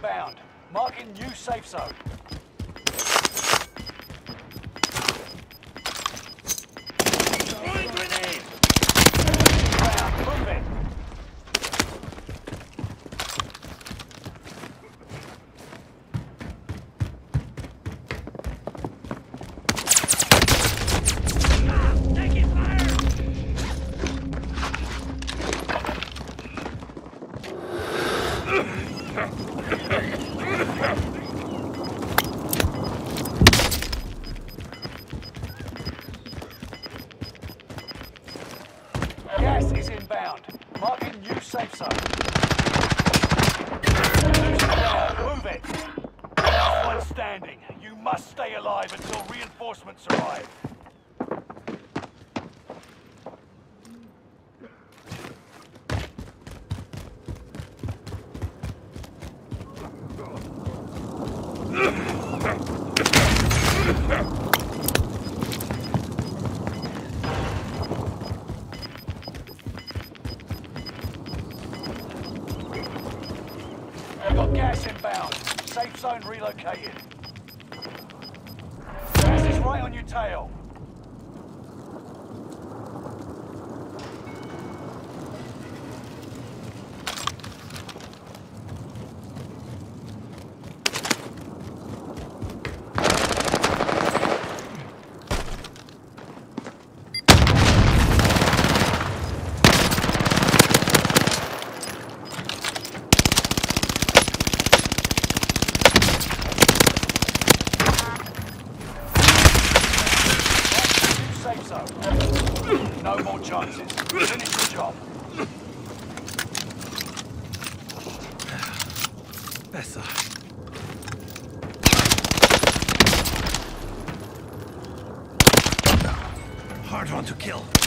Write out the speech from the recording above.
inbound. Marking new safe zone. Throwing grenade! Inbound. Move it. Taking fire! Gas is inbound. Marking new safe zone. Move it. Last one standing. You must stay alive until reinforcements arrive. Got gas inbound. Safe zone relocated. Gas is right on your tail. Safe zone. No more chances. Finish the job. Besser. Hard one to kill.